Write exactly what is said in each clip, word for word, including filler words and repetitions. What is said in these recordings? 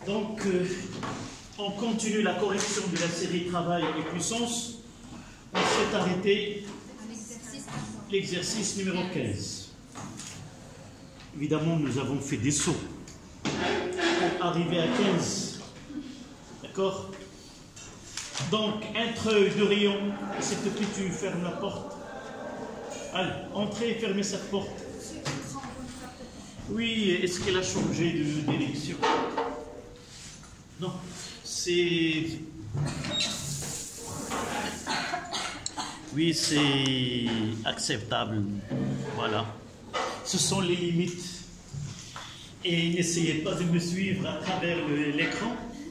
Donc, euh, on continue la correction de la série Travail et Puissance. On s'est arrêté l'exercice numéro quinze. Évidemment, nous avons fait des sauts pour arriver à quinze. D'accord? Donc, un treuil de rayon. S'il te plaît, tu fermes la porte. Allez, entrez et fermez cette porte. Oui, est-ce qu'elle a changé de d'élection? Non, c'est... Oui, c'est acceptable. Voilà. Ce sont les limites. Et n'essayez pas de me suivre à travers l'écran.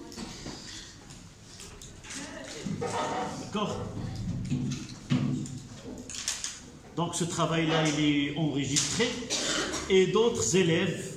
D'accord? Donc ce travail-là, il est enregistré. Et d'autres élèves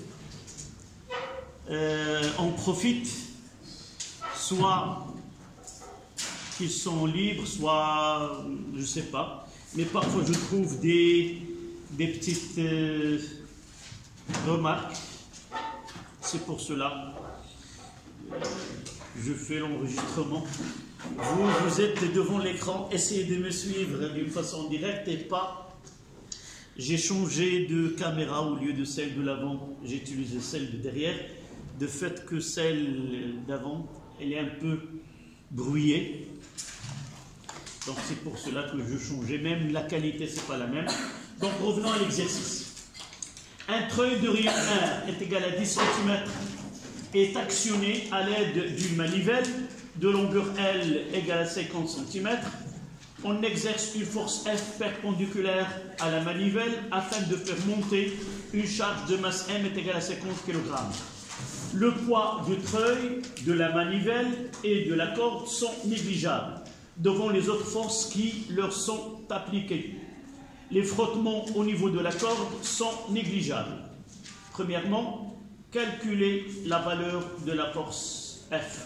euh, en profitent, soit qu'ils sont libres, soit je ne sais pas. Mais parfois je trouve des, des petites euh, remarques. C'est pour cela euh, je fais l'enregistrement. Vous, vous êtes devant l'écran, essayez de me suivre d'une façon directe et pas... J'ai changé de caméra au lieu de celle de l'avant, j'ai utilisé celle de derrière. De fait que celle d'avant, elle est un peu brouillée. Donc c'est pour cela que je changeais. Même la qualité, c'est pas la même. Donc revenons à l'exercice. Un treuil de rayon un est égal à dix centimètres est actionné à l'aide d'une manivelle de longueur L égale à cinquante centimètres. On exerce une force F perpendiculaire à la manivelle afin de faire monter une charge de masse M est égale à cinquante kilogrammes. Le poids du treuil, de la manivelle et de la corde sont négligeables devant les autres forces qui leur sont appliquées. Les frottements au niveau de la corde sont négligeables. Premièrement, calculer la valeur de la force F.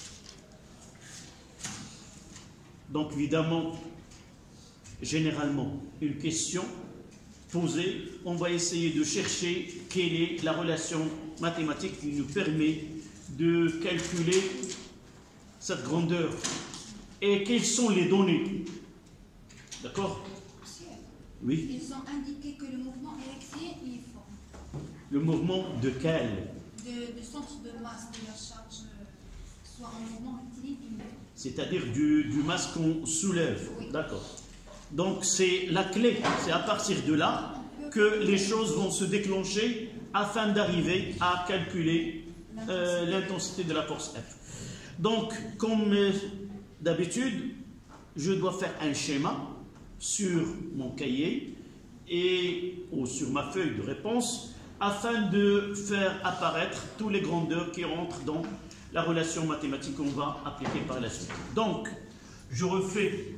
Donc évidemment, généralement, une question posée, on va essayer de chercher quelle est la relation mathématique qui nous permet de calculer cette grandeur et quelles sont les données. D'accord? Oui. Ils ont indiqué que le mouvement est rectiligne uniforme. Le mouvement de quel? De, de centre de masse de la charge, soit un mouvement rectiligne uniforme. C'est-à-dire du, du masse qu'on soulève. Oui. D'accord. Donc c'est la clé, c'est à partir de là que les choses vont se déclencher afin d'arriver à calculer euh, l'intensité de la force F. Donc, comme euh, d'habitude, je dois faire un schéma sur mon cahier et, ou sur ma feuille de réponse afin de faire apparaître toutes les grandeurs qui rentrent dans la relation mathématique qu'on va appliquer par la suite. Donc, je refais.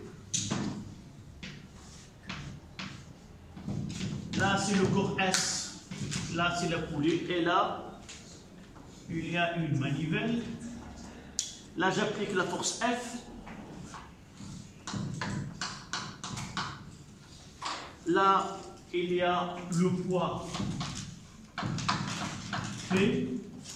Là, c'est le corps S. Là, c'est la coulée. Et là, il y a une manivelle. Là, j'applique la force F. Là, il y a le poids P.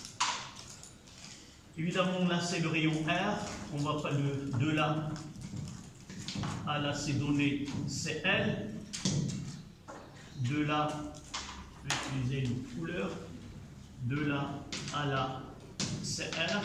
Évidemment, là, c'est le rayon R. On ne va pas de, de là à là, c'est donné C L. De là, je vais utiliser une couleur. De là à là, C R.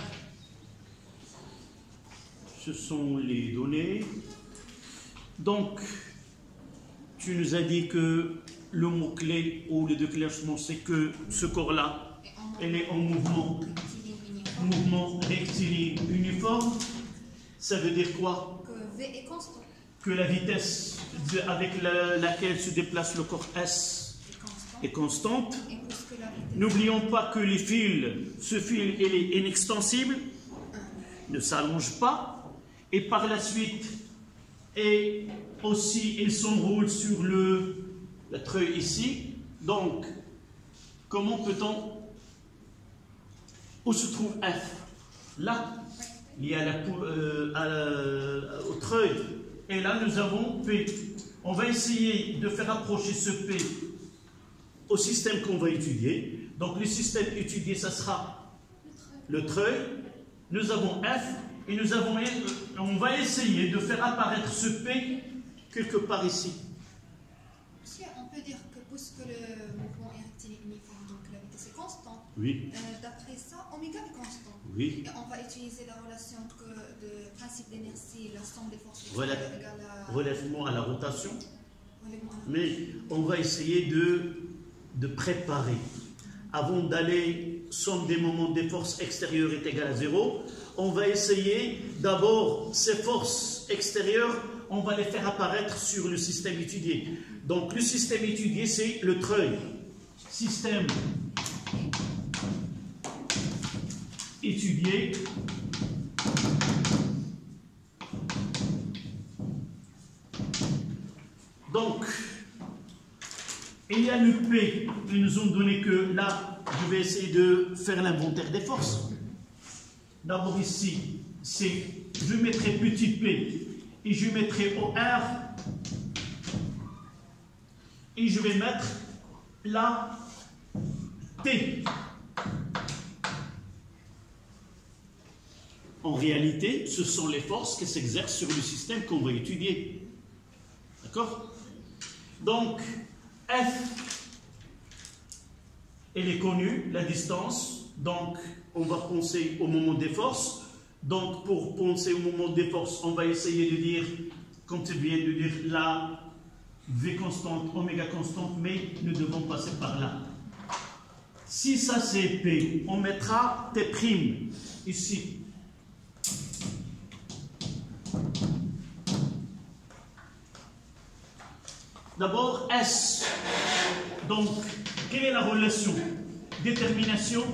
Ce sont les données. Donc, tu nous as dit que le mot-clé ou le déclenchement, c'est que ce corps-là, elle est en mouvement. Mouvement rectiligne uniforme, ça veut dire quoi? Que V est constant. Que la vitesse de, avec la, laquelle se déplace le corps S est constante. N'oublions pas que les fils, ce fil il est inextensible, ne s'allonge pas, et par la suite, et aussi il s'enroule sur le, le treuil ici. Donc, comment peut-on... Où se trouve F? Là, il y a la, euh, à la, au treuil. Et là, nous avons P. On va essayer de faire approcher ce P au système qu'on va étudier. Donc, le système étudié, ça sera le treuil, nous avons F, et nous avons, on va essayer de faire apparaître ce P quelque part ici. Monsieur, on peut dire que puisque le mouvement est rectiligne uniforme, donc la vitesse est constante, Oui. euh, d'après ça, oméga est constant. Oui. Et on va utiliser la relation que de principe d'inertie, la somme des forces Relève, égale à... relèvement à la rotation. relèvement à la... Mais on va essayer de, de préparer. Avant d'aller, somme des moments des forces extérieures est égale à zéro, on va essayer d'abord ces forces extérieures, on va les faire apparaître sur le système étudié. Donc le système étudié, c'est le treuil. Système étudié. Donc, il y a le P, ils nous ont donné que là, je vais essayer de faire l'inventaire des forces. D'abord ici, c'est, je mettrai petit p et je mettrai au R et je vais mettre la T. En réalité, ce sont les forces qui s'exercent sur le système qu'on va étudier. D'accord? Donc, F, elle est connue, la distance. Donc, on va penser au moment des forces. Donc, pour penser au moment des forces, on va essayer de dire, comme tu viens de dire, la V constante, oméga constante, mais nous devons passer par là. Si ça c'est P, on mettra T' ici. D'abord, S. Donc, quelle est la relation? Détermination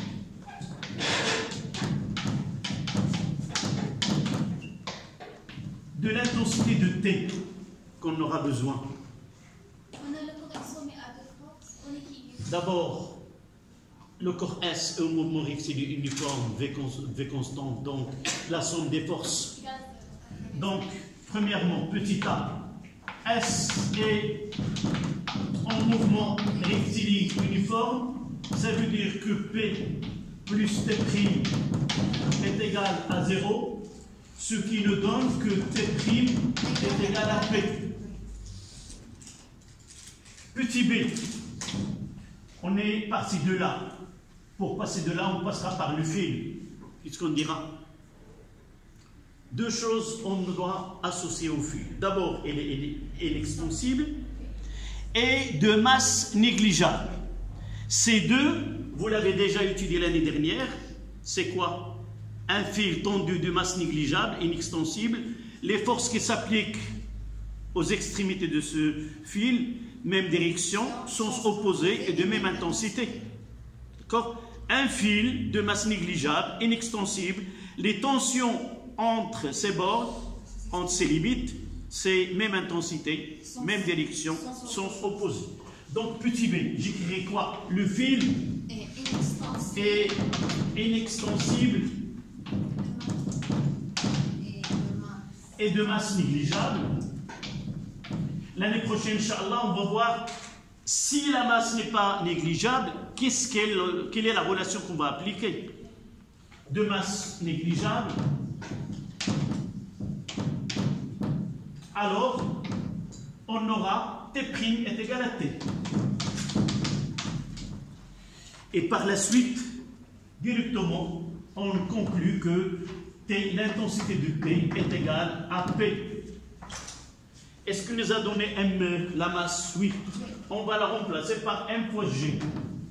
de l'intensité de T qu'on aura besoin. On a le corps sommé à deux forces, on équilibre. D'abord, le corps S est au mouvement rectiligne uniforme, V, const, V constante, donc la somme des forces. Donc, premièrement, petit a, S est en mouvement rectiligne uniforme, ça veut dire que P plus T' est égal à zéro, ce qui nous donne que T' est égal à P. Petit b, on est parti de là. Pour passer de là, on passera par le fil. Qu'est-ce qu'on dira? Deux choses on doit associer au fil. D'abord, elle est, elle est, elle est extensible et de masse négligeable. Ces deux, vous l'avez déjà étudié l'année dernière, c'est quoi? Un fil tendu de masse négligeable, inextensible. Les forces qui s'appliquent aux extrémités de ce fil, même direction, sens opposés et de même intensité. D'accord? Un fil de masse négligeable, inextensible, les tensions entre ces bords, entre ces limites, c'est même intensité, même direction, sens opposés. Donc, petit b, j'écrirai quoi? Le fil est inextensible et de masse négligeable. L'année prochaine, Inch'Allah, on va voir si la masse n'est pas négligeable, qu'est-ce qu'elle, quelle est la relation qu'on va appliquer? De masse négligeable, alors on aura T' est égal à T. Et par la suite, directement, on conclut que T, l'intensité de T est égale à P. Est-ce que nous a donné M, la masse? Oui. On va la remplacer par M fois G.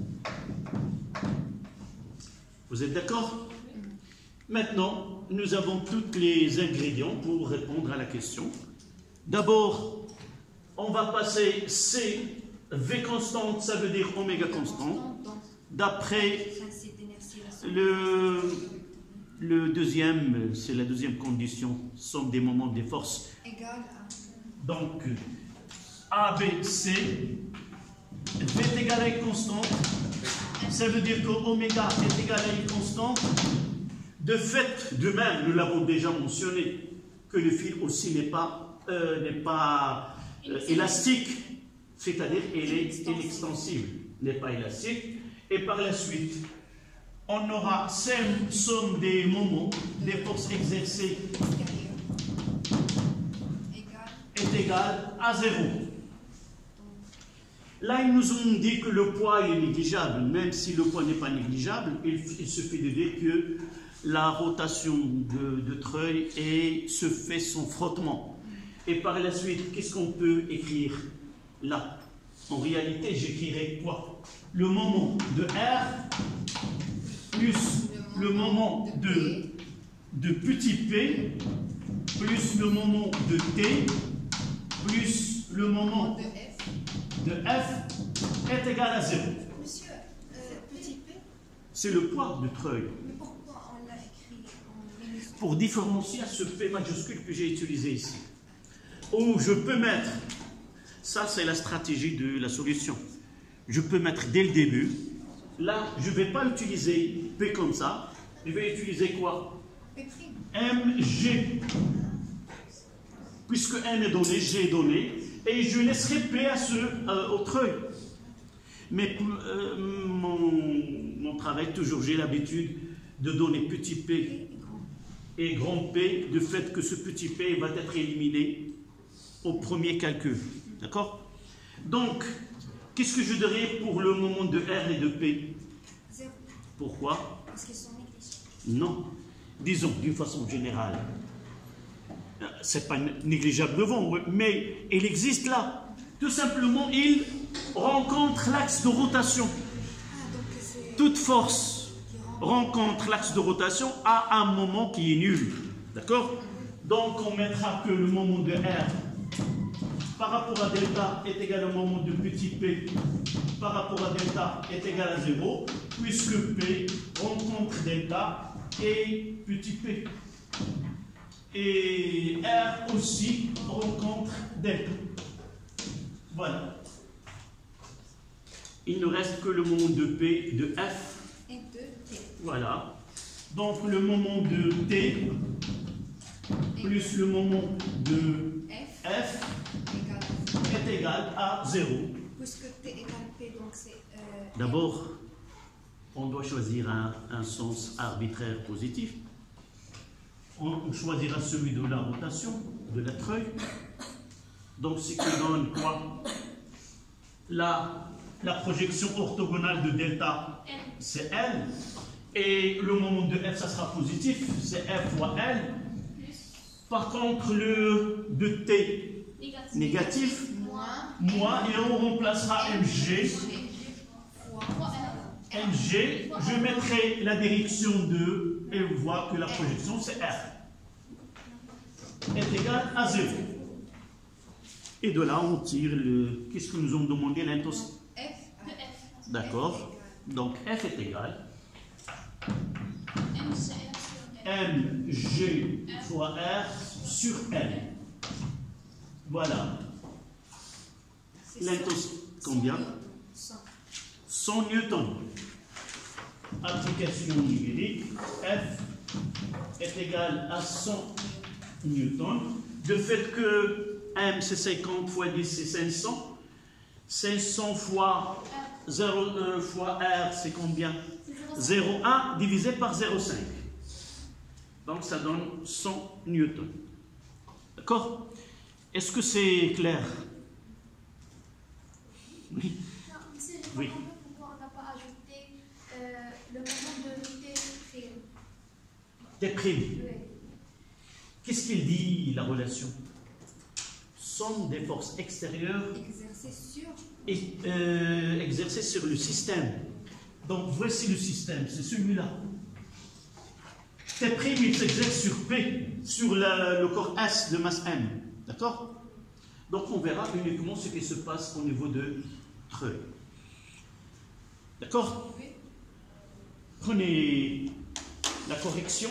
Vous êtes d'accord? Maintenant, nous avons tous les ingrédients pour répondre à la question. D'abord, on va passer C, V constante, ça veut dire oméga constante. D'après le, le deuxième, c'est la deuxième condition, somme des moments des forces. Donc, A, B, C, V est égal à une constante, ça veut dire que oméga est égal à une constante. De fait, de même, nous l'avons déjà mentionné, que le fil aussi n'est pas, euh, n'est pas euh, élastique, c'est-à-dire il est inextensible, n'est pas élastique. Et par la suite, on aura somme, somme des moments, des forces exercées est égale à zéro. Là, ils nous ont dit que le poids est négligeable. Même si le poids n'est pas négligeable, il, il suffit de dire que la rotation de, de treuil et se fait son frottement. Et par la suite, qu'est-ce qu'on peut écrire là? En réalité, j'écrirai quoi? Le moment de R plus le moment de, de petit p plus le moment de t plus le moment de f est égal à zéro. Monsieur, euh, petit p, c'est le poids de treuil. Mais pourquoi on l'a écrit en minuscule? Pour différencier ce p majuscule que j'ai utilisé ici. Où je peux mettre, ça c'est la stratégie de la solution. Je peux mettre dès le début, là je ne vais pas utiliser p comme ça, je vais utiliser quoi? mg. Puisque m est donné, g est donné, et je laisserai p à ce, euh, au treuil. Mais euh, mon, mon travail, toujours j'ai l'habitude de donner petit p et grand p, de fait que ce petit p va être éliminé au premier calcul. D'accord? Donc, qu'est-ce que je dirais pour le moment de R et de P? Zéro. Pourquoi? Parce qu'ils sont négligeables. Non. Disons, d'une façon générale. C'est pas négligeable devant, mais il existe là. Tout simplement, il rencontre l'axe de rotation. Ah, donc c'est... Toute force rencontre l'axe de rotation à un moment qui est nul. D'accord? Donc, on mettra que le moment de R par rapport à delta est égal au moment de petit p par rapport à delta est égal à zéro, puisque p rencontre delta et petit p. Et R aussi rencontre delta. Voilà. Il ne reste que le moment de P, de F. Et de T. Voilà. Donc le moment de T plus le moment de F, F est égal à zéro. Puisque T égale P, donc c'est... Euh, D'abord, on doit choisir un, un sens arbitraire positif. On choisira celui de la rotation, de la treuil. Donc, ce qui donne quoi? La, la projection orthogonale de delta, c'est L. Et le moment de F, ça sera positif, c'est F fois L. Par contre, le de T, négatif, négatif moins, et on remplacera mg. mg, je mettrai la direction de, et on voit que la projection, c'est R. Est égal à zéro. Et de là, on tire le... Qu'est-ce que nous ont demandé l'intensité? F. D'accord. Donc, F est égal mg fois R sur L. Voilà. L'intensité, combien? cent newtons. Application numérique, F est égal à cent newtons. De fait que M c'est cinquante fois dix c'est cinq cents. cinq cents fois zéro euh, fois R c'est combien? zéro virgule un divisé par zéro virgule cinq. Donc ça donne cent newtons. D'accord? Est-ce que c'est clair? Oui. Non, monsieur, je Oui. comprends pas pourquoi on n'a pas ajouté euh, le moment de T prime. T prime. Oui. Qu'est-ce qu'il dit, la relation? Somme des forces extérieures Exercé sur... et, euh, exercées sur le système. Donc voici le système, c'est celui-là. T prime, il s'exerce sur P, sur la, le corps S de masse M. D'accord? Donc on verra uniquement ce qui se passe au niveau de treuil. D'accord? Oui. Prenez la correction.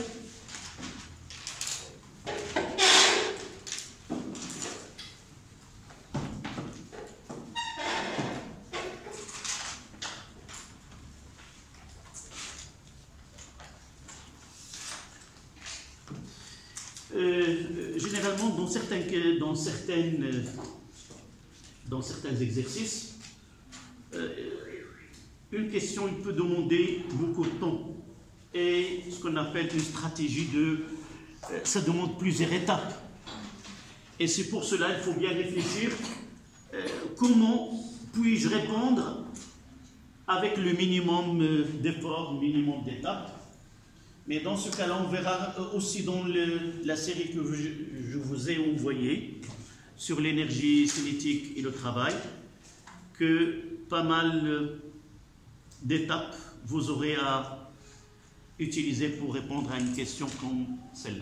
Euh, généralement, dans certains, dans certaines, dans certains exercices, euh, une question il peut demander beaucoup de temps. et ce qu'on appelle une stratégie de... Euh, ça demande plusieurs étapes. Et c'est pour cela qu'il faut bien réfléchir euh, comment puis-je répondre avec le minimum d'efforts, le minimum d'étapes. Mais dans ce cas-là, on verra aussi dans le, la série que je, je vous ai envoyée sur l'énergie cinétique et le travail, que pas mal d'étapes vous aurez à utiliser pour répondre à une question comme celle-là.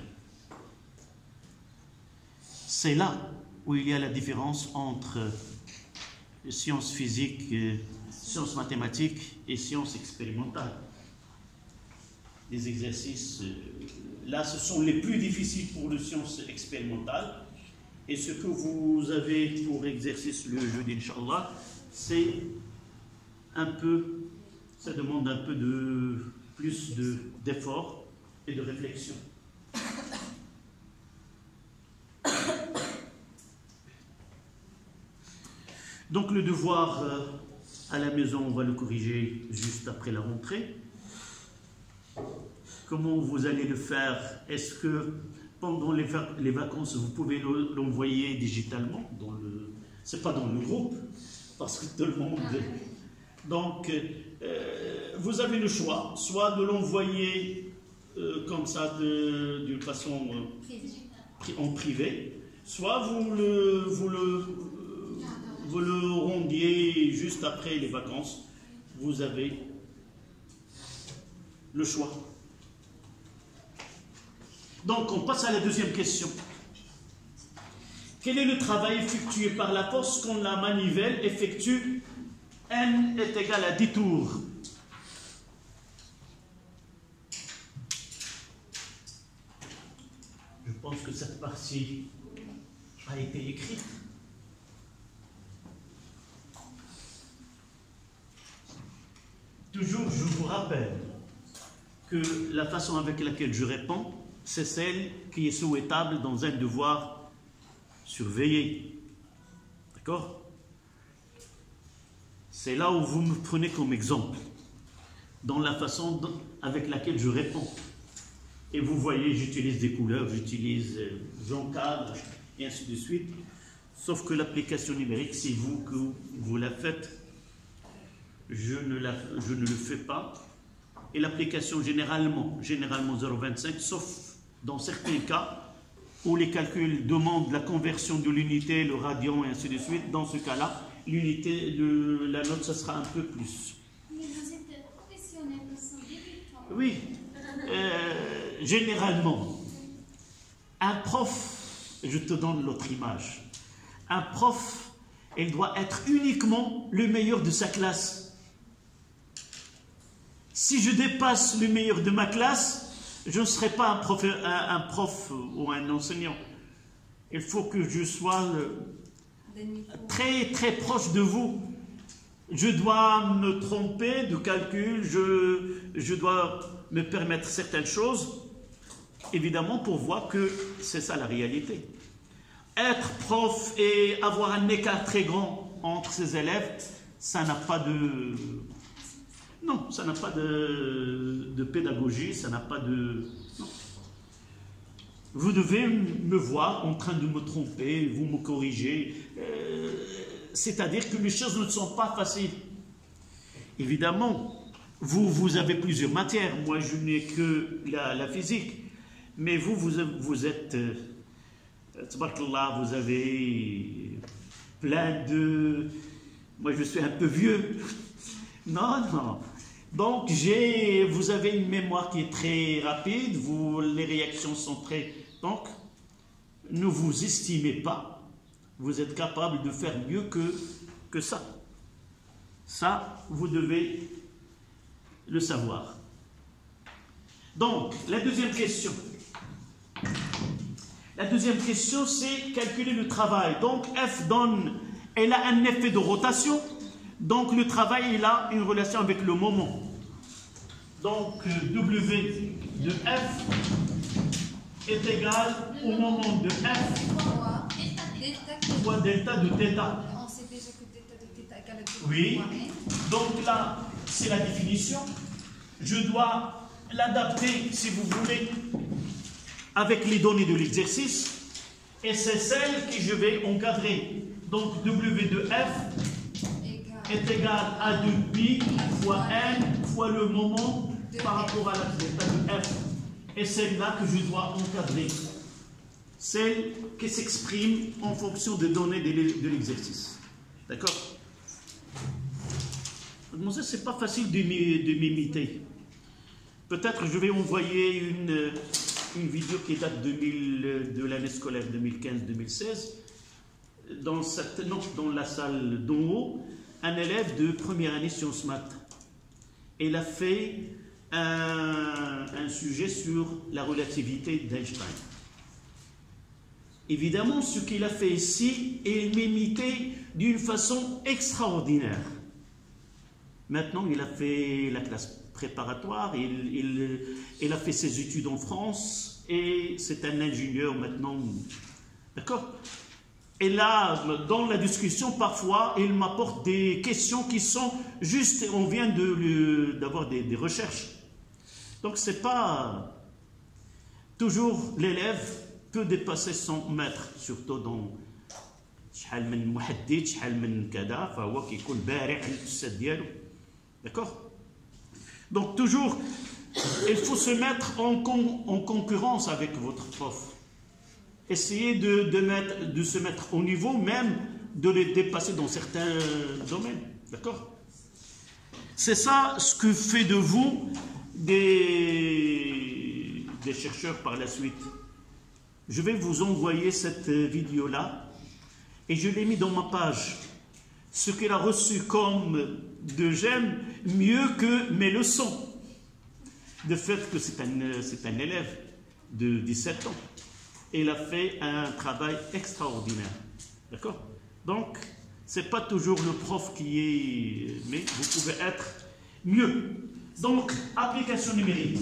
C'est là où il y a la différence entre sciences physiques, sciences mathématiques et sciences expérimentales. Les exercices, là, ce sont les plus difficiles pour les sciences expérimentales. Et ce que vous avez pour exercice le jeudi, Inch'Allah, c'est un peu, ça demande un peu de plus d'efforts et de réflexion. Donc le devoir euh, à la maison, on va le corriger juste après la rentrée. Comment vous allez le faire? Est-ce que pendant les, vac les vacances, vous pouvez l'envoyer digitalement dans le... C'est pas dans le groupe, parce que tout le monde... Donc, euh, vous avez le choix, soit de l'envoyer euh, comme ça, d'une façon euh, en privé, soit vous le... Vous le vous le rendiez juste après les vacances, vous avez le choix. Donc, on passe à la deuxième question. Quel est le travail effectué par la force quand la manivelle effectue N est égal à dix tours? Je pense que cette partie a été écrite. Toujours, je vous rappelle que la façon avec laquelle je réponds, c'est celle qui est souhaitable dans un devoir surveillé. D'accord? C'est là où vous me prenez comme exemple, dans la façon avec laquelle je réponds. Et vous voyez, j'utilise des couleurs, j'utilise, j'encadre, et ainsi de suite. Sauf que l'application numérique, c'est vous que vous la faites. Je ne, la, je ne le fais pas. Et l'application généralement, généralement zéro virgule vingt-cinq, sauf dans certains cas où les calculs demandent la conversion de l'unité, le radian et ainsi de suite. Dans ce cas-là, l'unité, la note, ça sera un peu plus. Mais vous êtes professionnel, nous sommes débutants. Oui. Euh, généralement, un prof, je te donne l'autre image, un prof, il doit être uniquement le meilleur de sa classe. Si je dépasse le meilleur de ma classe, je ne serai pas un prof, un, un prof ou un enseignant. Il faut que je sois le, très très proche de vous. Je dois me tromper de calcul, je, je dois me permettre certaines choses, évidemment pour voir que c'est ça la réalité. Être prof et avoir un écart très grand entre ses élèves, ça n'a pas de... Non, ça n'a pas de, de pédagogie, ça n'a pas de... Non. Vous devez me voir en train de me tromper, vous me corrigez. Euh, C'est-à-dire que les choses ne sont pas faciles. Évidemment, vous, vous avez plusieurs matières. Moi, je n'ai que la, la physique. Mais vous, vous, vous êtes... Euh, tabarakallah, vous avez plein de... Moi, je suis un peu vieux. Non, non. Donc, vous avez une mémoire qui est très rapide, vous, les réactions sont très... Donc, ne vous estimez pas, vous êtes capable de faire mieux que, que ça. Ça, vous devez le savoir. Donc, la deuxième question. La deuxième question, c'est calculer le travail. Donc, F donne, elle a un effet de rotation. Donc, le travail, il a une relation avec le moment. Donc, W de F est égal au moment de F fois delta de θ. On sait déjà que delta de θ égale à deux. Oui. Donc là, c'est la définition. Je dois l'adapter, si vous voulez, avec les données de l'exercice, et c'est celle que je vais encadrer. Donc W de F est égal à deux pi fois n fois le moment par rapport à l'axe delta de F. Et celle-là que je dois encadrer. Celle qui s'exprime en fonction des données de l'exercice. D'accord? Mademoiselle, c'est pas facile de m'imiter. Peut-être je vais envoyer une, une vidéo qui date de, mille, de l'année scolaire deux mille quinze deux mille seize. Dans, cette, non, dans la salle d'en haut, un élève de première année sciences maths. Il a fait un, un sujet sur la relativité d'Einstein. Évidemment, ce qu'il a fait ici est m'imité d'une façon extraordinaire. Maintenant, il a fait la classe préparatoire, il, il, il a fait ses études en France et c'est un ingénieur maintenant. D'accord? Et là, dans la discussion, parfois, il m'apporte des questions qui sont juste, on vient d'avoir des, des recherches. Donc, c'est pas toujours l'élève peut dépasser son maître, surtout dans شحال من محدد شحال من كذا فهو كيكون بارع على الاستاذ ديالو. D'accord? Donc toujours, il faut se mettre en, con, en concurrence avec votre prof. Essayez de, de, mettre, de se mettre au niveau, même de les dépasser dans certains domaines. D'accord? C'est ça ce que fait de vous des, des chercheurs par la suite. Je vais vous envoyer cette vidéo-là et je l'ai mis dans ma page. Ce qu'il a reçu comme de j'aime mieux que mes leçons. De fait que c'est un, c'est un élève de dix-sept ans. Et il a fait un travail extraordinaire. D'accord? Donc, ce n'est pas toujours le prof qui est... Mais vous pouvez être mieux. Donc, application numérique.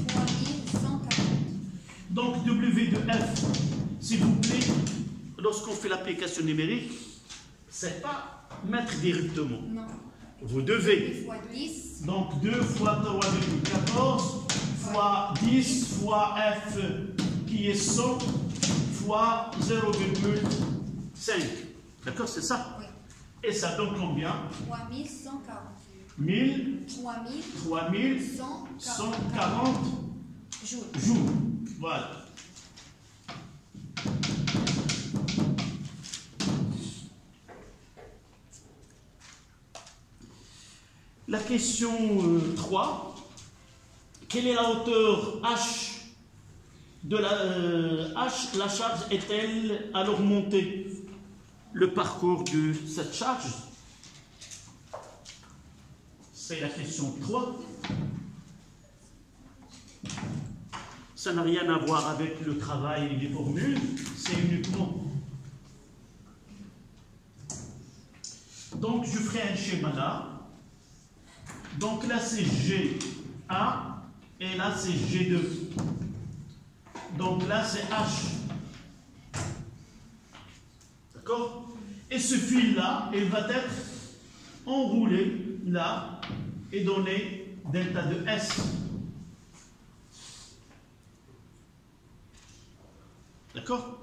Donc, W de F, s'il vous plaît, lorsqu'on fait l'application numérique, c'est pas mettre directement. Non. Vous devez. deux fois dix. Donc, deux fois trois virgule quatorze fois dix fois F qui est cent fois zéro virgule cinq. D'accord, c'est ça? Oui. Et ça donne combien? trois mille cent quarante. mille. trois mille cent quarante jours. jours. Voilà. La question euh, trois. Quelle est la hauteur H de la euh, H, la charge est-elle alors montée? Le parcours de cette charge, c'est la question trois. Ça n'a rien à voir avec le travail et les formules, c'est uniquement. Donc je ferai un schéma là. Donc là c'est G A et là c'est G deux. Donc là c'est H. D'accord? Et ce fil-là, il va être enroulé là et donner delta de S. D'accord?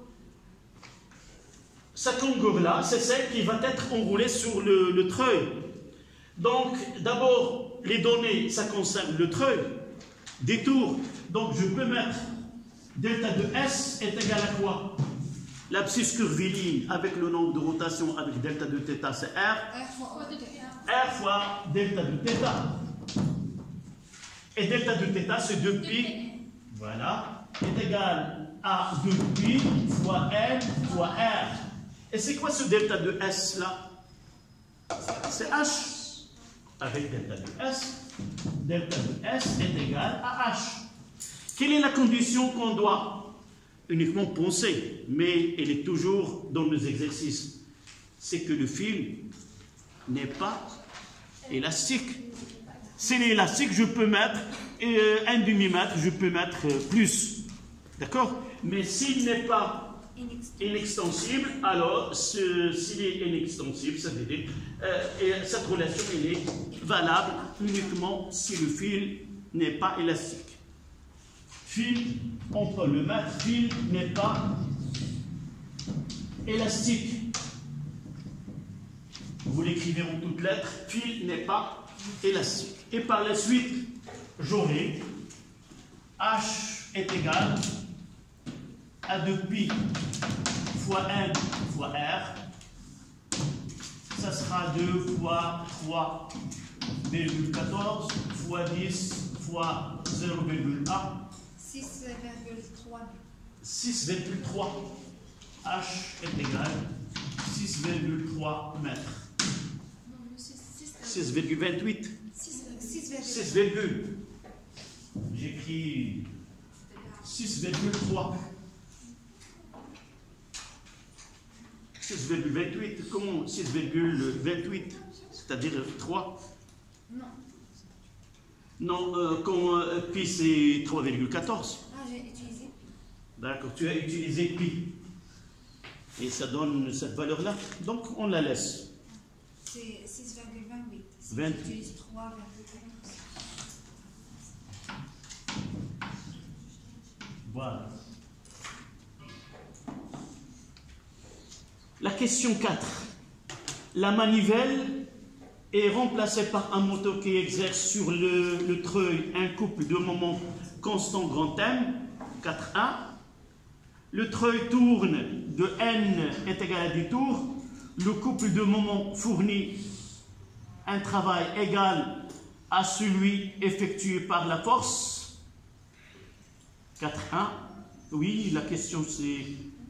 Cette longueur-là, c'est celle qui va être enroulée sur le, le treuil. Donc, d'abord, les données, ça concerne le treuil. Détour. Donc, je peux mettre delta de S est égal à quoi? L'abscisse curviligne avec le nombre de rotations avec delta de θ, c'est R. R fois delta de θ. Et delta de θ, c'est deux pi. Voilà. Est égal à deux pi fois N fois R. Et c'est quoi ce delta de S là? C'est H. Avec delta de S, delta de S est égal à H. Quelle est la condition qu'on doit uniquement penser, mais elle est toujours dans nos exercices? C'est que le fil n'est pas élastique. S'il est élastique, je peux mettre euh, un demi-mètre, je peux mettre euh, plus. D'accord? Mais s'il n'est pas inextensible, alors s'il est inextensible, ça veut dire euh, et cette relation elle est valable uniquement si le fil n'est pas élastique. Fil, on peut le mettre. Fil n'est pas élastique. Vous l'écrivez en toutes lettres. Fil n'est pas élastique. Et par la suite, j'aurai H est égal à deux pi fois n fois r. Ça sera deux fois trois virgule quatorze fois dix fois zéro virgule un. six virgule trois. six virgule trois. H est égal à six virgule trois mètres. six virgule vingt-huit. six virgule. J'écris six virgule trois. six virgule vingt-huit. Comment six virgule vingt-huit? C'est-à-dire trois? Non. Non, euh, quand euh, pi c'est trois virgule quatorze. Ah, j'ai utilisé. D'accord, tu as utilisé pi. Et ça donne cette valeur-là. Donc on la laisse. C'est six virgule vingt-huit. Si vingt. tu utilises trois virgule quatorze. Voilà. La question quatre. La manivelle est remplacée par un moteur qui exerce sur le, le treuil un couple de moments constant grand M, quatre un. Le treuil tourne de N est égal à dix tours. Le couple de moments fournit un travail égal à celui effectué par la force. quatre un. Oui, la question c'est...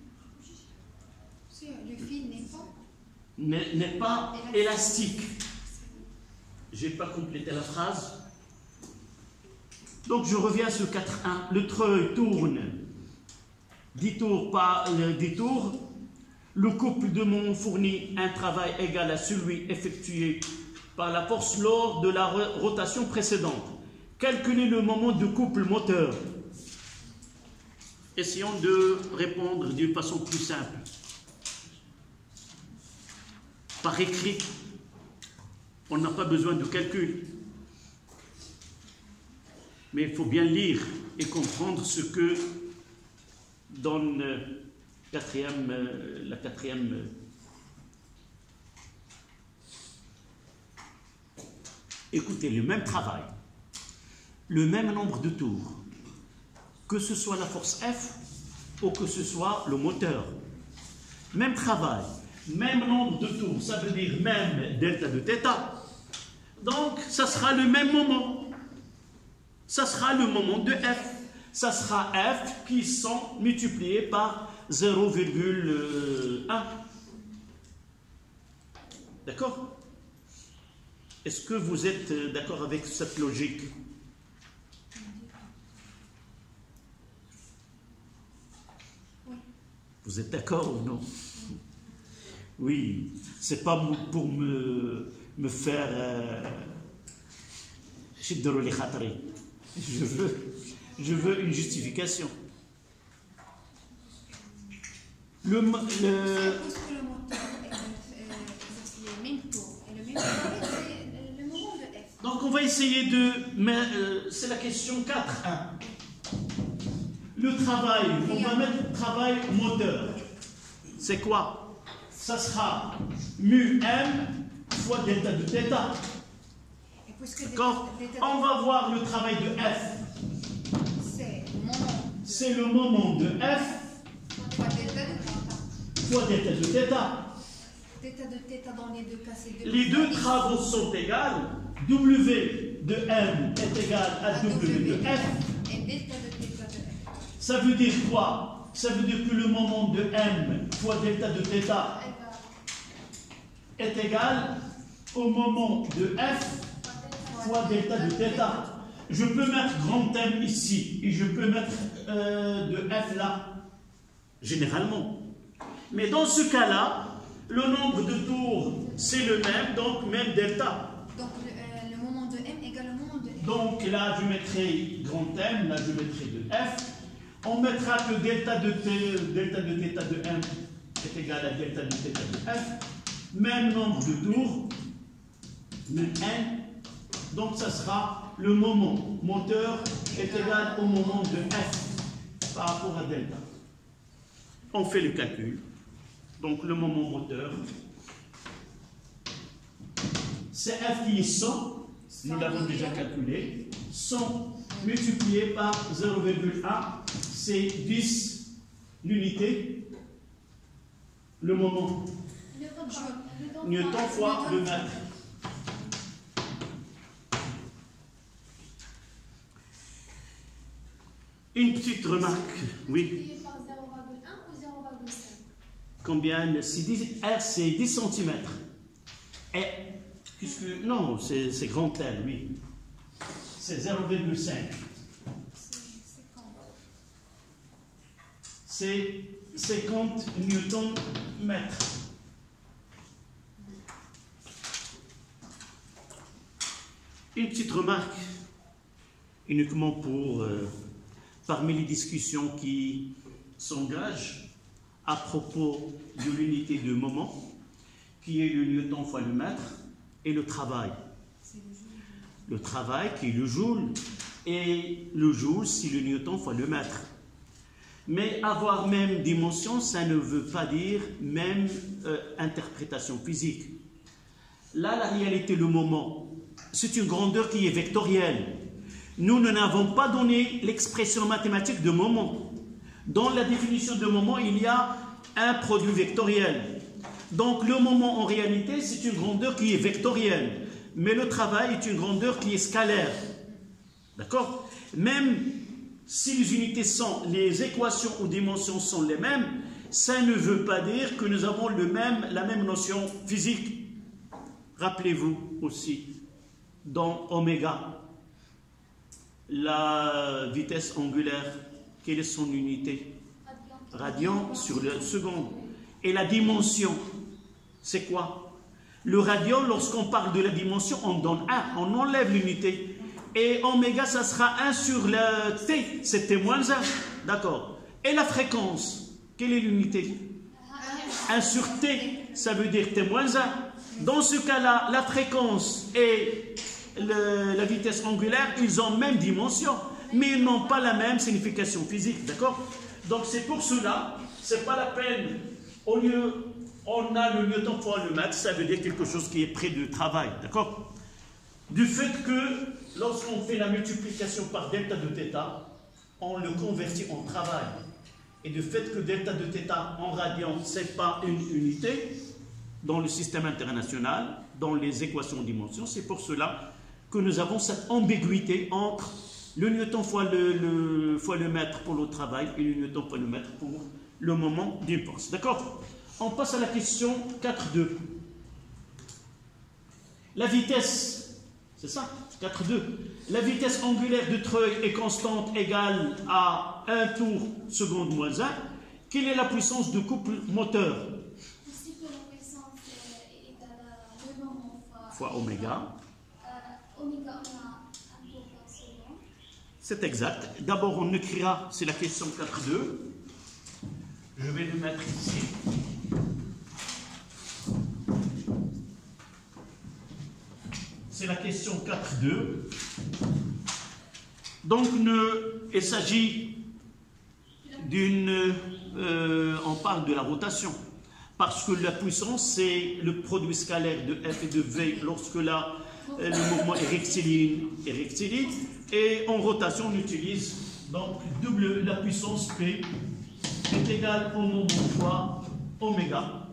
Le fil n'est pas n'est pas élastique. Je n'ai pas complété la phrase. Donc je reviens sur quatre un. Le treuil tourne dix tours par dix tours. Le couple de moments fournit un travail égal à celui effectué par la force lors de la rotation précédente. Calculez le moment de couple moteur. Essayons de répondre d'une façon plus simple. Par écrit, on n'a pas besoin de calcul. Mais il faut bien lire et comprendre ce que donne quatrième, la quatrième. Écoutez, le même travail, le même nombre de tours, que ce soit la force F ou que ce soit le moteur. Même travail. Même nombre de tours, ça veut dire même delta de θ. Donc, ça sera le même moment. Ça sera le moment de F. Ça sera F qui sont multipliés par zéro virgule un. D'accord? Est-ce que vous êtes d'accord avec cette logique? Oui. Vous êtes d'accord ou non? Oui, c'est pas pour me, me faire euh, je veux, je veux une justification. Le, le... Parce que le moteur exerce les mêmes tours. Et le même tour, c'est le moment de F. Donc on va essayer de... Mais euh, c'est la question quatre un. Le travail, on va mettre travail moteur. C'est quoi? Ça sera mu m fois delta de θ. D'accord? On va voir le travail de F. C'est le moment de F fois delta de θ. fois delta de θ. Delta de θ dans les deux cas, c'est deux. Les deux travaux sont égaux. W de m est égal à W de F. Et delta de θ de F. Ça veut dire quoi? Ça veut dire que le moment de m fois delta de θ est égal au moment de F fois delta de θ. Je peux mettre grand M ici et je peux mettre euh, de F là, généralement. Mais dans ce cas-là, le nombre de tours, c'est le même, donc même delta. Donc le, euh, le moment de M égale le moment de F. Donc là, je mettrai grand M, là, je mettrai de F. On mettra que delta de, T, delta de θ de M est égal à delta de θ de F. Même nombre de tours, même N. Donc ça sera le moment moteur est égal au moment de F par rapport à delta. On fait le calcul. Donc le moment moteur, c'est F qui est cent, nous l'avons déjà calculé, cent multiplié par zéro virgule un, c'est dix l'unité, le moment, newton fois le mètre. Une petite remarque, oui. Combien? R, c'est dix centimètres. Et, puisque, non, c'est grand L, oui. C'est zéro virgule cinq. C'est cinquante newtons mètres. Une petite remarque, uniquement pour, euh, parmi les discussions qui s'engagent à propos de l'unité de moment, qui est le newton fois le mètre, et le travail. Le travail qui est le joule, et le joule, c'est le newton fois le mètre. Mais avoir même dimension, ça ne veut pas dire même euh, interprétation physique. Là, la réalité, le moment, c'est une grandeur qui est vectorielle. Nous ne n'avons pas donné l'expression mathématique de moment. Dans la définition de moment, il y a un produit vectoriel. Donc le moment, en réalité, c'est une grandeur qui est vectorielle. Mais le travail est une grandeur qui est scalaire. D'accord? Même si les unités sont, les équations ou dimensions sont les mêmes, ça ne veut pas dire que nous avons le même, la même notion physique. Rappelez-vous aussi, dans oméga, la vitesse angulaire, quelle est son unité? Radian sur le seconde. Et la dimension, c'est quoi? Le radian, lorsqu'on parle de la dimension, on donne un, on enlève l'unité. Et oméga, ça sera un sur le t, c'est t moins un. D'accord. Et la fréquence, quelle est l'unité? un sur t, ça veut dire t moins un. Dans ce cas-là, la fréquence et le, la vitesse angulaire, ils ont même dimension, mais ils n'ont pas la même signification physique. D'accord? Donc c'est pour cela, c'est pas la peine, au lieu, on a le newton fois le mètre, ça veut dire quelque chose qui est près du travail. D'accord? Du fait que, lorsqu'on fait la multiplication par delta de θ, on le convertit en travail. Et du fait que delta de θ en radian, ce n'est pas une unité dans le système international, dans les équations de dimension, c'est pour cela que nous avons cette ambiguïté entre le newton fois le, le, fois le mètre pour le travail et le newton fois le mètre pour le moment d'une force. D'accord? On passe à la question quatre deux. La vitesse, c'est ça, quatre deux. La vitesse angulaire de treuil est constante égale à un tour seconde moins un. Quelle est la puissance de couple moteur? Ici, que la puissance est égale à le moment fois, fois oméga. Euh, oméga, on a un tour par seconde. C'est exact. D'abord, on écrira, c'est la question quatre deux. Je vais le mettre ici. C'est la question quatre deux. Donc, ne, il s'agit d'une... Euh, on parle de la rotation. Parce que la puissance, c'est le produit scalaire de F et de V lorsque là, le mouvement est rectiligne et rectiligne. Et en rotation, on utilise donc double la puissance P est égale au moment fois oméga.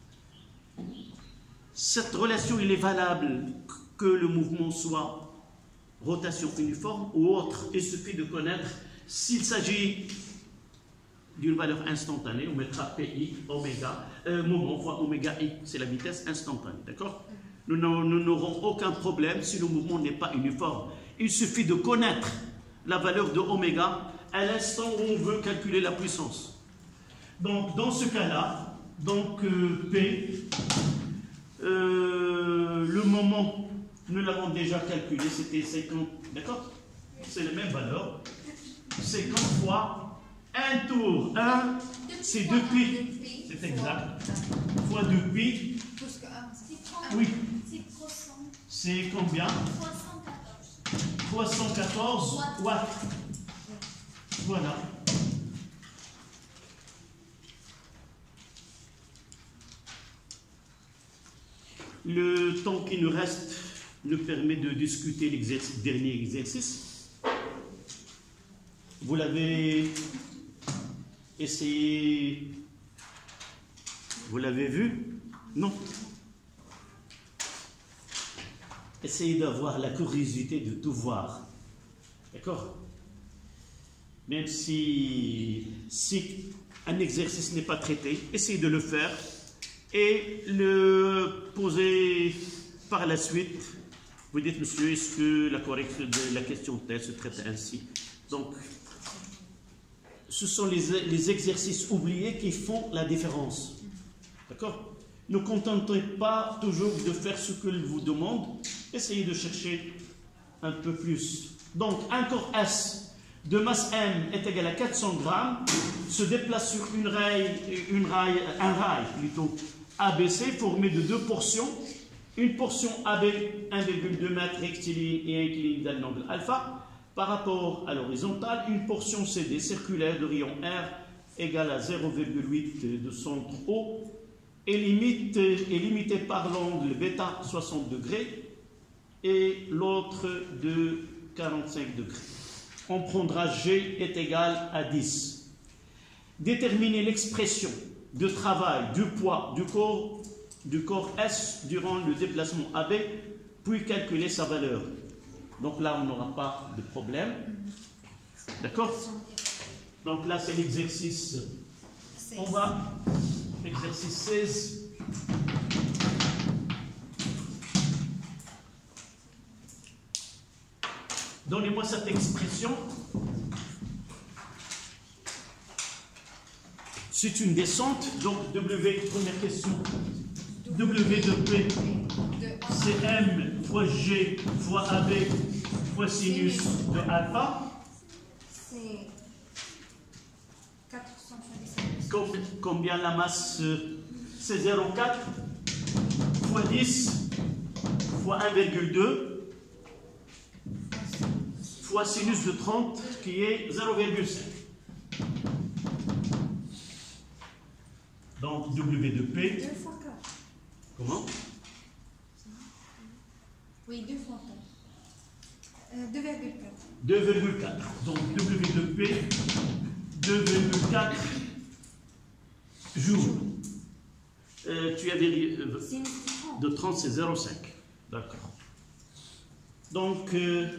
Cette relation, il est valable que le mouvement soit rotation uniforme ou autre. Il suffit de connaître s'il s'agit d'une valeur instantanée, on mettra P I, oméga, euh, moment fois oméga I, c'est la vitesse instantanée, d'accord? Nous n'aurons aucun problème si le mouvement n'est pas uniforme. Il suffit de connaître la valeur de oméga à l'instant où on veut calculer la puissance. Donc, dans ce cas-là, donc euh, P, euh, le moment, nous l'avons déjà calculé, c'était cinquante, d'accord? C'est la même valeur. cinquante fois un tour, un, c'est deux pi, c'est exact, fois deux pi, oui, c'est combien? trois trois cent quatorze watts. Voilà. Le temps qui nous reste nous permet de discuter l'exercice, dernier exercice. Vous l'avez essayé, vous l'avez vu? Non. Essayez d'avoir la curiosité de tout voir. D'accord? Même si, si un exercice n'est pas traité, essayez de le faire et le poser par la suite. Vous dites, monsieur, est-ce que la correction de la question telle se traite ainsi? Donc, ce sont les, les exercices oubliés qui font la différence. D'accord? Ne contentez pas toujours de faire ce que vous demande. Essayez de chercher un peu plus. Donc, un corps S de masse M est égal à quatre cents grammes, se déplace sur une rail, une rail, un rail plutôt A B C formé de deux portions. Une portion A B, un virgule deux mètres rectiligne et incliné d'un angle alpha, par rapport à l'horizontale, une portion C D circulaire de rayon R égale à zéro virgule huit de centre O est, limite, est limitée par l'angle bêta soixante degrés et l'autre de quarante-cinq degrés. On prendra G est égal à dix. Déterminer l'expression de travail du poids du corps, du corps S durant le déplacement A B, puis calculer sa valeur. Donc là, on n'aura pas de problème. D'accord? Donc là, c'est l'exercice. On va, exercice seize. Donnez-moi cette expression. C'est une descente, donc W, première question. W de P, c'est M fois G fois A B fois sinus de alpha. C'est quatre cent soixante-dix-sept. Combien la masse? C'est zéro virgule quatre fois dix fois un virgule deux fois sinus de trente qui est zéro virgule cinq. Donc W de P. deux fois quatre. Comment? Oui, deux fois quatre. Euh, deux virgule quatre. deux virgule quatre. Donc W de P, deux virgule quatre jours. Euh, tu avais euh, de trente, c'est zéro virgule cinq. D'accord. Donc, euh,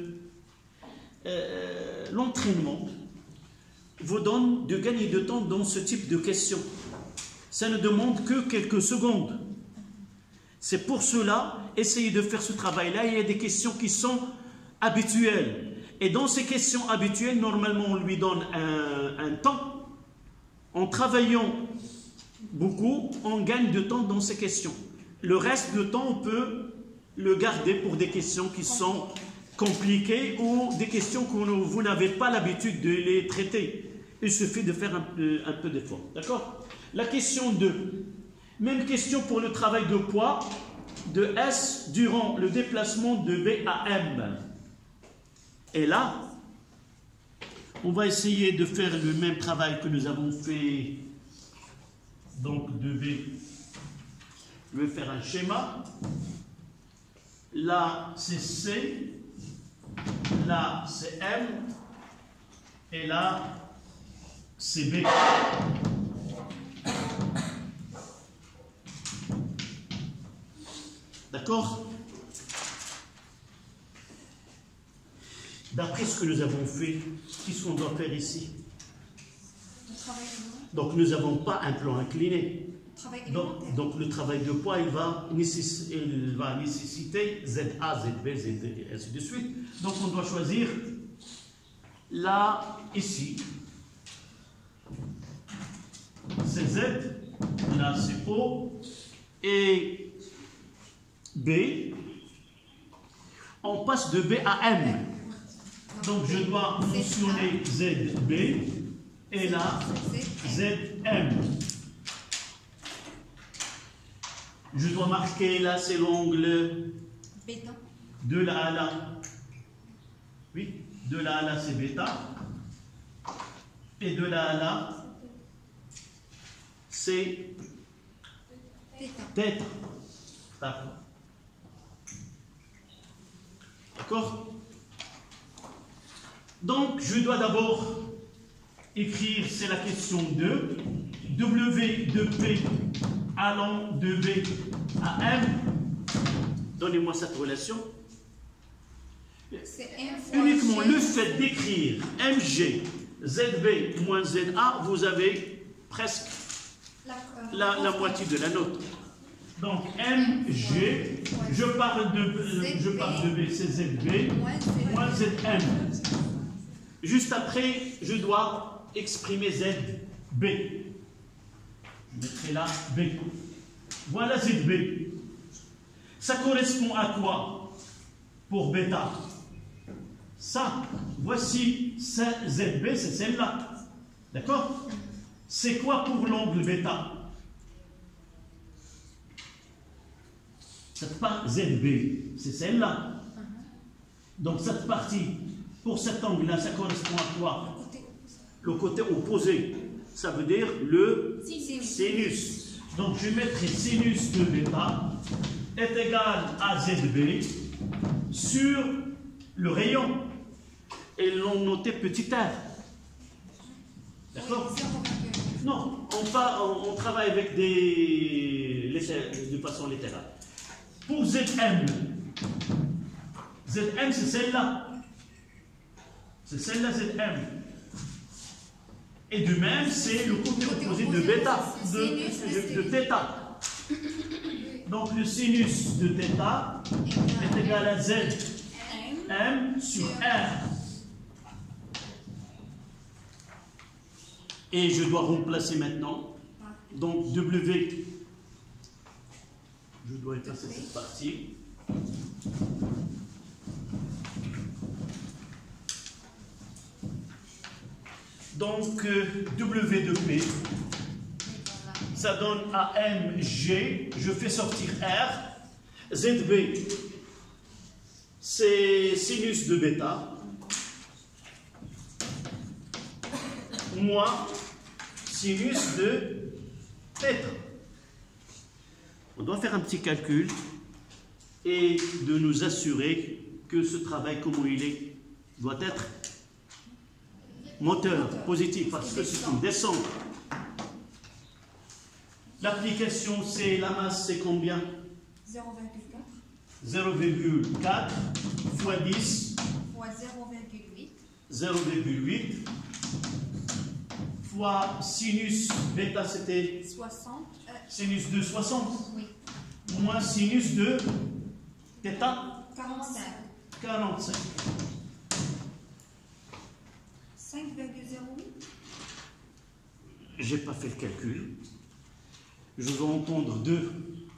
euh, l'entraînement vous donne de gagner de temps dans ce type de questions. Ça ne demande que quelques secondes. C'est pour cela, essayez de faire ce travail-là. Il y a des questions qui sont habituelles. Et dans ces questions habituelles, normalement, on lui donne un, un temps. En travaillant beaucoup, on gagne de temps dans ces questions. Le reste du temps, on peut le garder pour des questions qui sont compliquées ou des questions que vous n'avez pas l'habitude de les traiter. Il suffit de faire un peu, un peu d'effort. D'accord? La question deux. Même question pour le travail de poids de S durant le déplacement de B à M. Et là, on va essayer de faire le même travail que nous avons fait donc de B. Je vais faire un schéma. Là, c'est C. Là, c'est M. Et là, c'est B. D'accord? D'après ce que nous avons fait, qu'est-ce qu'on doit faire ici? Donc, nous n'avons pas un plan incliné. Donc, donc, le travail de poids, il va, nécess il va nécessiter Z A, Z B, Z D, et ainsi de suite. Donc, on doit choisir là, ici. C'est Z, là, c'est O, et B. On passe de B à M. Donc, je dois mentionner Z B, et là, Z M. Je dois marquer là, c'est l'angle de là à là. Oui, de là à là c'est bêta. Et de là à là c'est θ. D'accord. D'accord? Donc, je dois d'abord écrire, c'est la question deux, W de P allant de B à M. Donnez-moi cette relation. Uniquement le fait d'écrire M G, Z B moins Z A, vous avez presque la, la moitié de la note. Donc M G, je parle de, je parle de B, c'est Z B moins Z M. Juste après, je dois exprimer Z B. Je mettrai là B. Voilà Z B. Ça correspond à quoi pour bêta? Ça, voici Z B, c'est celle-là. D'accord? C'est quoi pour l'angle bêta? Cette partie Z B, c'est celle-là. Donc cette partie, pour cet angle-là, ça correspond à quoi? Le côté opposé. Ça veut dire le sinus. Donc je mettrai sinus de bêta est égal à Z B sur le rayon. Et l'on notait petit r. D'accord? Non, on, part, on, on travaille avec des de façon littérale. Pour Z M, Z M c'est celle-là. C'est celle-là Z M. Et de même, c'est le côté opposé de bêta, de, de, de θ. Donc le sinus de θ est égal à Z M sur R. Et je dois remplacer maintenant. Donc W, je dois effacer cette partie. Donc euh, W de P, ça donne à M G, je fais sortir R. Z B, c'est sinus de bêta, moins sinus de θ. On doit faire un petit calcul et de nous assurer que ce travail, comment il est, doit être moteur, positif, parce que c'est une descente. L'application, c'est la masse, c'est combien? zéro virgule quatre. zéro virgule quatre fois dix Fois zéro virgule huit. zéro virgule huit fois sinus bêta, c'était soixante. Euh, sinus de soixante. oui. Moins sinus de θ quarante-cinq. quarante-cinq. cinq virgule zéro huit. J'ai pas fait le calcul. Je veux entendre deux,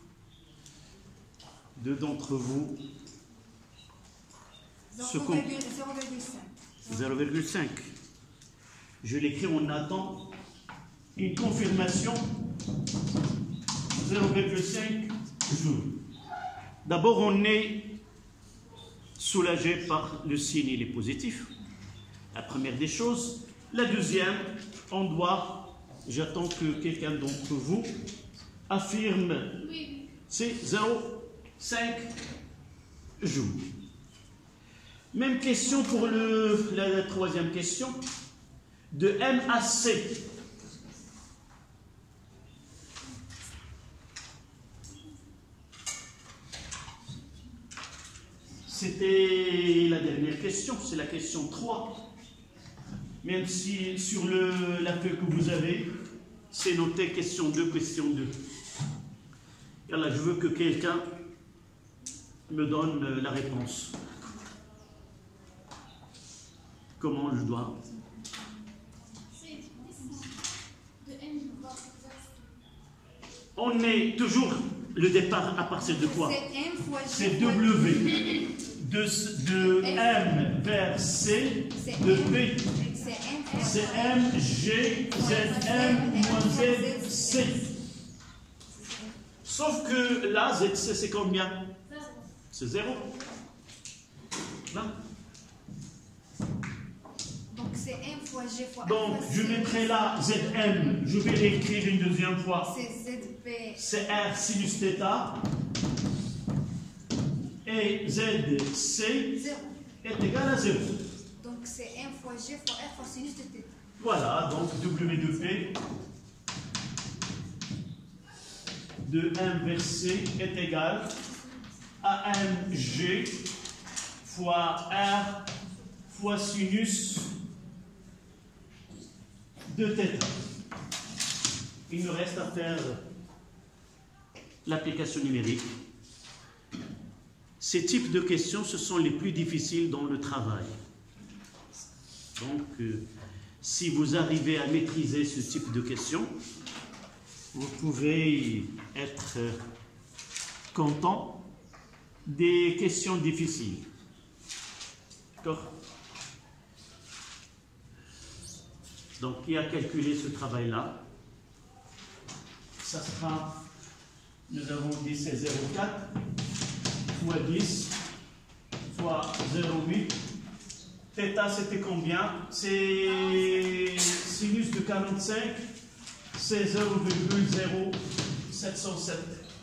deux d'entre vous. Ce qu'on- zéro virgule cinq. zéro virgule cinq. Je l'écris, on attend une confirmation. zéro virgule cinq jours. D'abord, on est soulagé par le signe, il est positif. La première des choses. La deuxième, on doit, j'attends que quelqu'un d'entre vous affirme, c'est zéro virgule cinq jours. Même question pour le, la, la troisième question. De M à C. C'était la dernière question, c'est la question trois. Même si sur le, la feuille que vous avez, c'est noté question deux, question deux. Et là, je veux que quelqu'un me donne la réponse. Comment je dois? On est toujours le départ à partir de quoi? C'est M fois G. C'est W. De, de M vers C, de P. C'est M fois C'est M, G, Z, M, moins Z, C. Sauf que là, Z C, c'est combien? C'est zéro. Là. c'est un fois G fois Donc, R fois je C. mettrai là Z M, je vais l'écrire une deuxième fois. C'est Z B. C'est R sinus θ. Et Z C zéro. est égal à zéro. Donc c'est un fois G fois R fois sinus de θ. Voilà, donc W de P de M vers C est égal à M G fois R fois sinus de θ. Il nous reste à faire l'application numérique. Ces types de questions, ce sont les plus difficiles dans le travail. Donc, euh, si vous arrivez à maîtriser ce type de questions, vous pouvez être euh, content des questions difficiles. D'accord? Donc, qui a calculé ce travail-là? Ça sera, nous avons dit c'est zéro virgule quatre fois dix fois zéro virgule huit. Θ, c'était combien? C'est sinus de quarante-cinq, c'est zéro virgule zéro sept cent sept.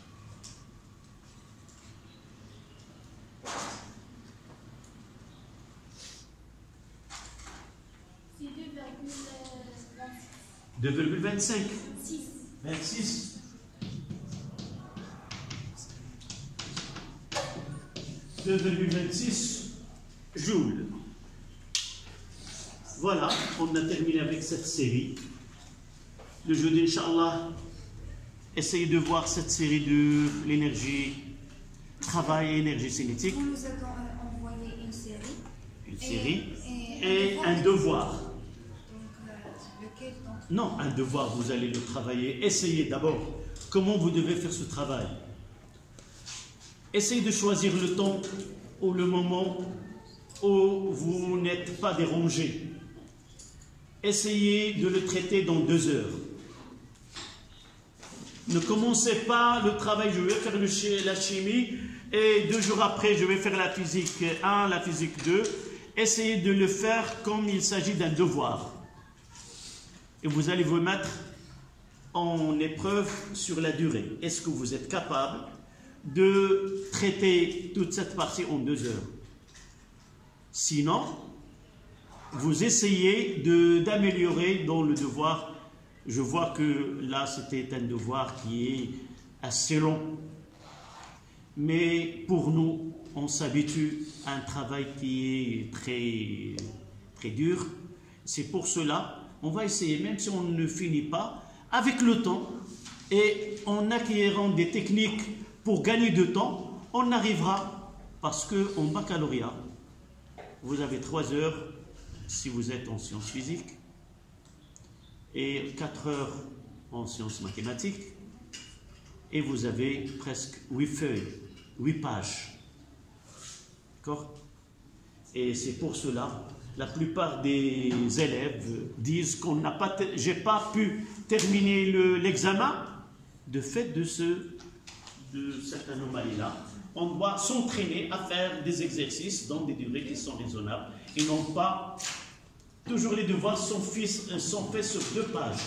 deux virgule vingt-cinq. vingt-six. deux virgule vingt-six joules. Voilà, on a terminé avec cette série. Le jeudi, Inch'Allah, essayez de voir cette série de l'énergie, travail et énergie cinétique. Vous nous avez euh, envoyé une série. Une série. Et, et, Et un devoir. Donc, euh, lequel d'entre Non, un devoir, vous allez le travailler. Essayez d'abord comment vous devez faire ce travail. Essayez de choisir le temps ou le moment où vous n'êtes pas dérangé. Essayez de le traiter dans deux heures. Ne commencez pas le travail, je vais faire le, la chimie et deux jours après je vais faire la physique un, la physique deux. Essayez de le faire comme il s'agit d'un devoir. Et vous allez vous mettre en épreuve sur la durée. Est-ce que vous êtes capable de traiter toute cette partie en deux heures? Sinon, vous essayez d'améliorer dans le devoir. Je vois que là, c'était un devoir qui est assez long. Mais pour nous, on s'habitue à un travail qui est très, très dur. C'est pour cela, on va essayer, même si on ne finit pas, avec le temps et en acquérant des techniques pour gagner de temps, on arrivera. Parce qu'en baccalauréat, vous avez trois heures si vous êtes en sciences physiques et quatre heures en sciences mathématiques et vous avez presque huit feuilles, huit pages. D'accord? Et c'est pour cela, la plupart des élèves disent qu'on n'a pas, j'ai pas pu terminer l'examen de fait de, ce, de cette anomalie-là. On doit s'entraîner à faire des exercices dans des durées qui sont raisonnables et non pas toujours les devoirs sont, fils, sont faits sur deux pages.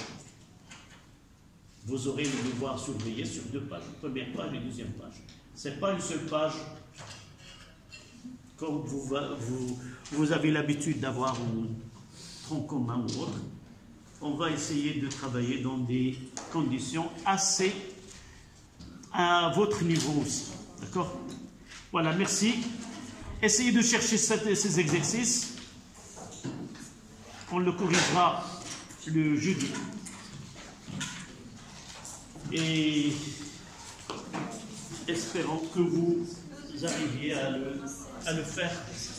Vous aurez le devoir surveillé sur deux pages, première page et deuxième page. Ce n'est pas une seule page comme vous, vous, vous avez l'habitude d'avoir un tronc commun ou autre. On va essayer de travailler dans des conditions assez à votre niveau aussi. D'accord? Voilà, merci. Essayez de chercher cette, ces exercices. On le corrigera le jeudi. Et espérons que vous arriviez à le, à le faire